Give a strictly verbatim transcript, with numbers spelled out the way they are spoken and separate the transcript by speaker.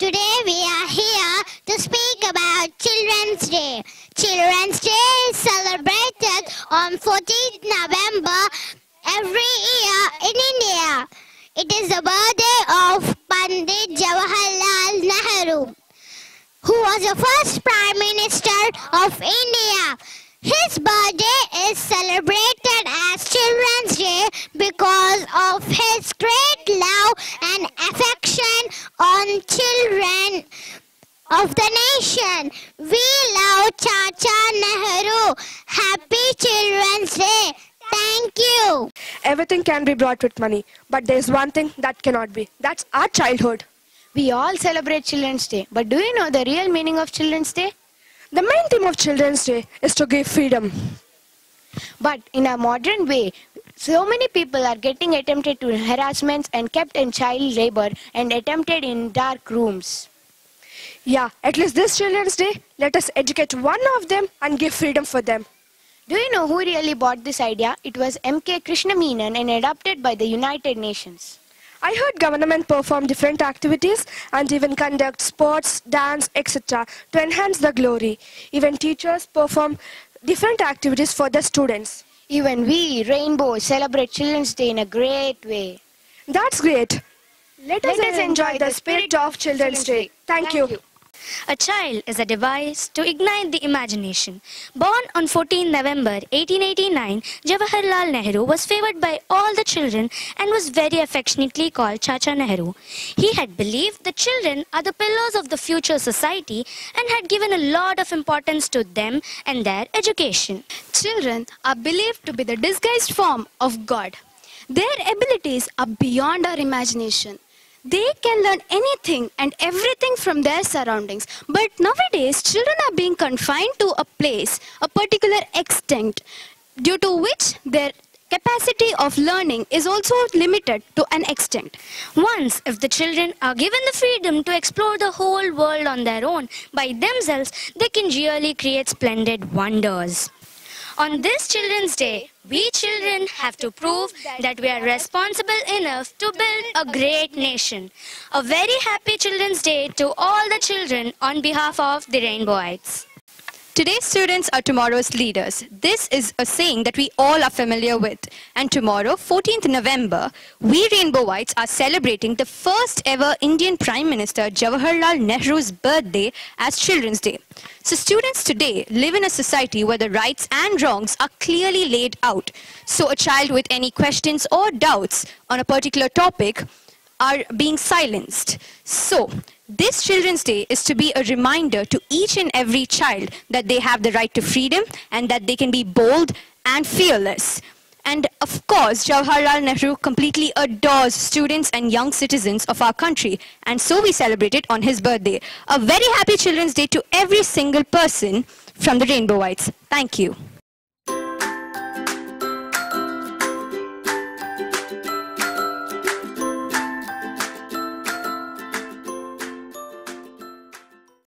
Speaker 1: Today we are here to speak about Children's Day. Children's Day is celebrated on fourteenth November every year in India. It is the birthday of Pandit Jawaharlal Nehru, who was the first Prime Minister of India. His birthday is celebrated as Children's Day because of his great love and affection on children of the nation. We love Chacha Nehru. Happy Children's Day. Thank you.
Speaker 2: Everything can be bought with money, but there is one thing that cannot be. That's our childhood.
Speaker 3: We all celebrate Children's Day, but do you know the real meaning of Children's Day?
Speaker 2: The main theme of Children's Day is to give freedom.
Speaker 3: But in a modern way, so many people are getting attempted to harassments and kept in child labor and attempted in dark rooms.
Speaker 2: Yeah, at least this Children's Day, let us educate one of them and give freedom for them.
Speaker 3: Do you know who really bought this idea? It was M K Krishna Menon and adopted by the United Nations.
Speaker 2: I heard government perform different activities and even conduct sports, dance, et cetera to enhance the glory. Even teachers perform different activities for the students.
Speaker 3: Even we, Rainbow, celebrate Children's Day in a great way.
Speaker 2: That's great. Let,
Speaker 3: Let
Speaker 2: us, us enjoy the spirit of Children's Day. Thank, Thank you. you.
Speaker 4: A child is a device to ignite the imagination. Born on fourteenth November eighteen eighty-nine, Jawaharlal Nehru was favored by all the children and was very affectionately called Chacha Nehru. He had believed that children are the pillars of the future society and had given a lot of importance to them and their education.
Speaker 5: Children are believed to be the disguised form of God. Their abilities are beyond our imagination. They can learn anything and everything from their surroundings. But nowadays, children are being confined to a place, a particular extent, due to which their capacity of learning is also limited to an extent.
Speaker 4: Once, if the children are given the freedom to explore the whole world on their own, by themselves, they can really create splendid wonders. On this Children's Day, we children have to prove that we are responsible enough to build a great nation. A very happy Children's Day to all the children on behalf of the Rainbowites.
Speaker 6: Today's students are tomorrow's leaders. This is a saying that we all are familiar with. And tomorrow, fourteenth November, we Rainbowites are celebrating the first ever Indian Prime Minister Jawaharlal Nehru's birthday as Children's Day. So students today live in a society where the rights and wrongs are clearly laid out. So a child with any questions or doubts on a particular topic are being silenced. So this Children's Day is to be a reminder to each and every child that they have the right to freedom and that they can be bold and fearless. And of course, Jawaharlal Nehru completely adores students and young citizens of our country. And so we celebrate it on his birthday. A very happy Children's Day to every single person from the Rainbowites. Thank you.